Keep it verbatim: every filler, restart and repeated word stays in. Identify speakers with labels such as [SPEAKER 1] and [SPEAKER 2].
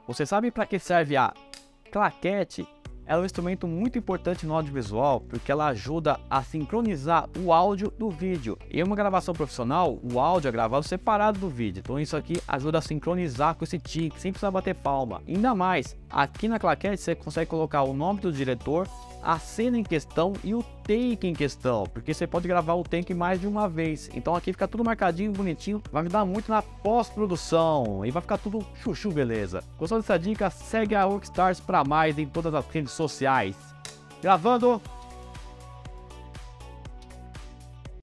[SPEAKER 1] Você sabe para que serve a claquete? Ela é um instrumento muito importante no audiovisual porque ela ajuda a sincronizar o áudio do vídeo. Em uma gravação profissional, o áudio é gravado separado do vídeo, então isso aqui ajuda a sincronizar com esse tique, sem precisar bater palma. Ainda mais, aqui na claquete você consegue colocar o nome do diretor, a cena em questão e o take em questão, porque você pode gravar o take mais de uma vez. Então aqui fica tudo marcadinho, bonitinho, vai ajudar muito na pós-produção e vai ficar tudo chuchu, beleza? Gostou dessa dica? Segue a Workstars para mais em todas as redes sociais. Gravando!